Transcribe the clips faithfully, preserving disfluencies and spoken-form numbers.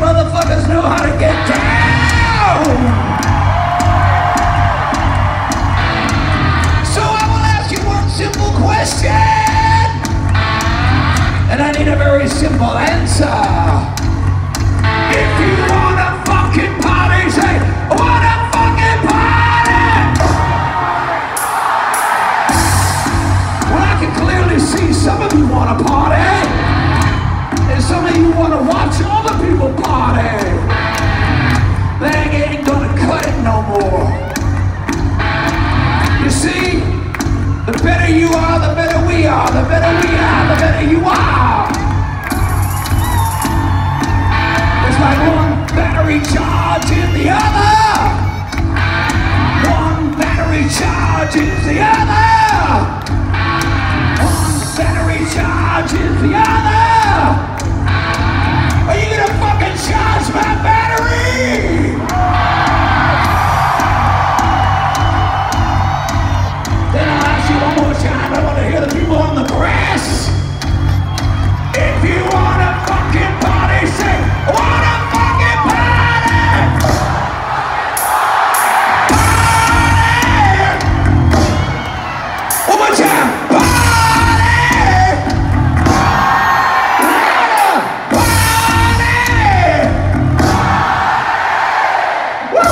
motherfuckers know how to get down. So I will ask you one simple question, and I need a very simple answer. If you wanna fucking party, say, wanna fucking party! Well, I can clearly see some of you wanna party, and some of you wanna watch other people party. They ain't gonna cut it no more. You see, the better you are, the better we are. The better we are, the better you are. It's like one battery charges the other. One battery charges the other. One battery charges the other. Are you gonna fucking charge my battery? Then I'll ask you one more time. I want to hear the people on the press. If you wanna fucking party, say, wanna fucking party! Party! One more time. Party! Louder! Party! Woo!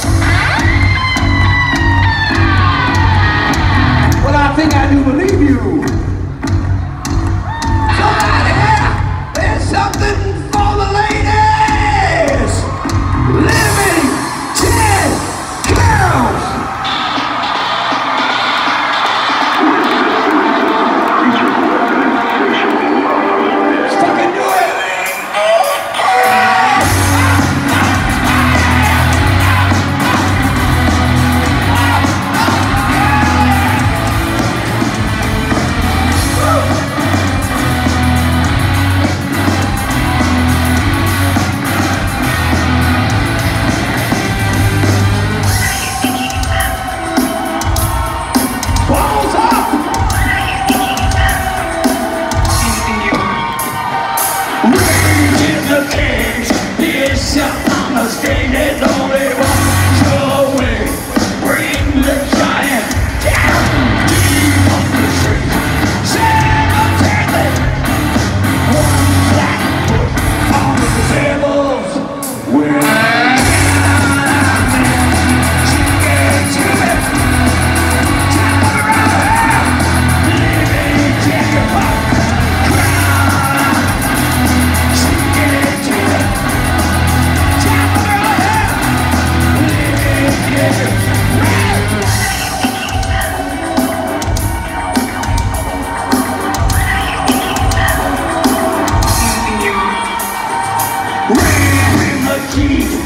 Well, I think I do believe you. Something for the ladies! Living dead girls! Let's fucking do it! Keep